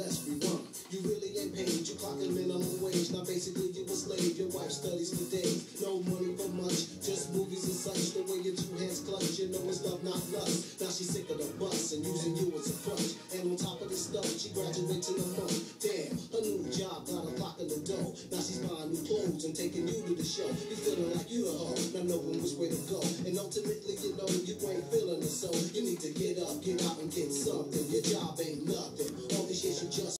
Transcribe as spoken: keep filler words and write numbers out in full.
let's rewind. You really ain't paid, you clocking minimum wage. Now basically you a slave, your wife studies for days. No money for much, just movies and such. The way your two hands clutch, you know it's love, not lust. Now she's sick of the bus and using you as a crutch. And on top of this stuff, she graduates in a month. Damn, her new job got her lock in the door. Now she's buying new clothes and taking you to the show. You feeling like you a hoe, not knowing which way to go. And ultimately you know you ain't feeling it, so you need to get up, get out and get something. Your job ain't nothing. All this shit you just